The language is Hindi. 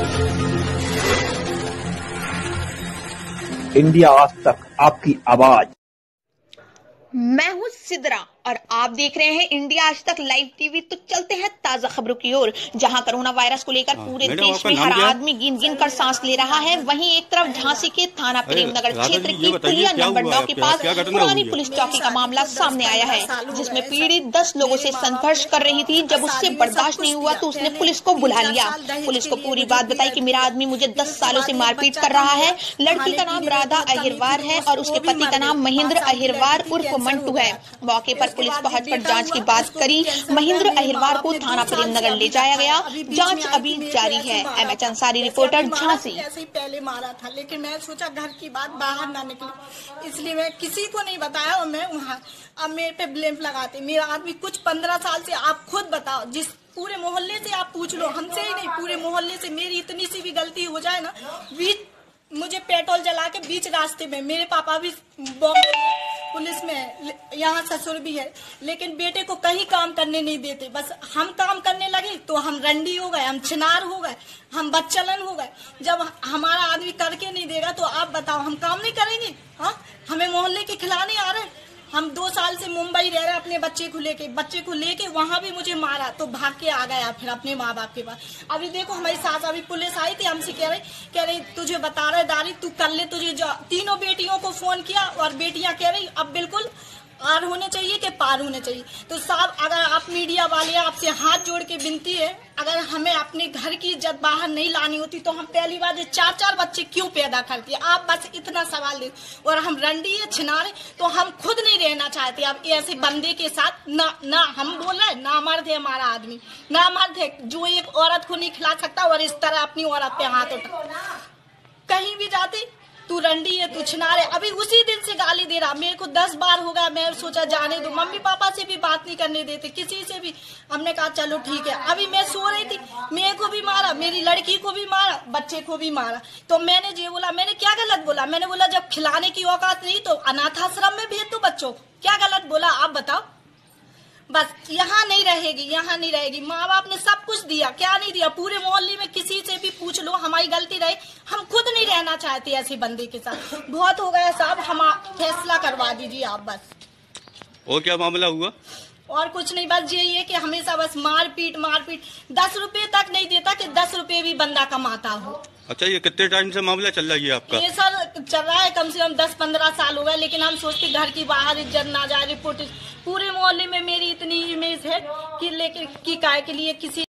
इंडिया आज तक, आपकी आवाज। मैं हूं सिद्रा और आप देख रहे हैं इंडिया आज तक लाइव टीवी। तो चलते हैं ताजा खबरों की ओर, जहां कोरोना वायरस को लेकर पूरे देश में हर आदमी गिन गिन कर सांस ले रहा है। वहीं एक तरफ झांसी के थाना प्रेमनगर क्षेत्र की पुलिया नंबर 9 के पास पुरानी पुलिस चौकी का मामला सामने आया है, जिसमें पीड़ित 10 लोगों से संघर्ष कर रही थी। जब उससे बर्दाश्त नहीं हुआ तो उसने पुलिस को बुला लिया। पुलिस को पूरी बात बताई कि मेरा आदमी मुझे 10 सालों से मारपीट कर रहा है। लड़की का नाम राधा अहिरवार है और उसके पति का नाम महेंद्र अहिरवार उर्फ मंटू है। मौके पर पुलिस पहुंचकर जांच की बात करी। महेंद्र अहिरवार को थाना प्रेमनगर ले जाया गया। जांच अभी जारी है। MH Ansari, reporter, Jhansi. ऐसे ही पहले मारा था, लेकिन मैं सोचा घर की बात बाहर ना निकले, इसलिए मैं किसी को नहीं बताया और मैं वहाँ अब मेरे पे ब्लेम लगाते। मेरा आदमी कुछ 15 साल से, आप खुद बताओ, जिस पूरे मोहल्ले से आप पूछ लो, हमसे ही नहीं पूरे मोहल्ले से मेरी इतनी सी भी गलती हो जाए ना, मुझे पेट्रोल जला के बीच रास्ते में, मेरे पापा भी पुलिस में, यहाँ ससुर भी है, लेकिन बेटे को कहीं काम करने नहीं देते। बस हम काम करने लगे तो हम रंडी हो गए, हम छिनार हो गए, हम बच्चलन हो गए। जब हमारा आदमी करके नहीं देगा तो आप बताओ हम काम नहीं करेंगे? हाँ, हमें मोहल्ले के खिलाने आ रहे। हम 2 साल से मुंबई रह रहे अपने बच्चे को लेके वहाँ भी मुझे मारा तो भाग के आ गया फिर अपने माँ बाप के पास। अभी देखो हमारी सास, अभी पुलिस आई थी, हमसे कह रही तुझे बता रहे दारी तू कर ले, तुझे तीनों बेटियों को फोन किया और बेटियां कह रही अब बिल्कुल आर होने चाहिए कि पार होने चाहिए। तो साहब, अगर आप मीडिया वाले, आपसे हाथ जोड़ के विनती है, अगर हमें अपने घर की इज्जत बाहर नहीं लानी होती तो हम पहली बार 4-4 बच्चे क्यों पैदा करती है? आप बस इतना सवाल दे। और हम रंडी है, छिनारे, तो हम खुद नहीं रहना चाहते अब ऐसे बंदे के साथ। ना हम बोल रहे ना मर्द है हमारा आदमी, ना मर्द है जो एक औरत को नहीं खिला सकता और इस तरह अपनी औरत पे हाथ उठा। कहीं भी जाते तू रंडी है, तू छिनार है। अभी उसी दिन से गाली दे रहा, मेरे को 10 बार हो गया। मैं सोचा जाने दो, मम्मी पापा से भी बात नहीं करने देते, किसी से भी। हमने कहा चलो ठीक है। अभी मैं सो रही थी, मेरे को भी मारा, मेरी लड़की को भी मारा, बच्चे को भी मारा। तो मैंने ये बोला, मैंने क्या गलत बोला? मैंने बोला जब खिलाने की औकात नहीं तो अनाथ आश्रम में भेज दो बच्चों को। क्या गलत बोला आप बताओ? बस यहाँ नहीं रहेगी। माँ बाप ने सब कुछ दिया, क्या नहीं दिया? पूरे मोहल्ले में किसी से भी पूछ लो, हमारी गलती रही, हम खुद नहीं रहना चाहते ऐसे बंदे के साथ। बहुत हो गया साहब, हम फैसला करवा दीजिए आप बस। और क्या मामला हुआ? और कुछ नहीं, बस यही है कि हमेशा बस मारपीट। 10 रुपए तक नहीं देता कि 10 रुपए भी बंदा कमाता हो। अच्छा, ये कितने टाइम से मामला चल रहा है आपका? ये सर चल रहा है कम से कम 10-15 साल हो गए, लेकिन हम सोचते घर की बाहर इज्जत ना जाए। रिपोर्ट पूरे मोहल्ले में मेरी इतनी इमेज है कि लेकिन की काय के लिए किसी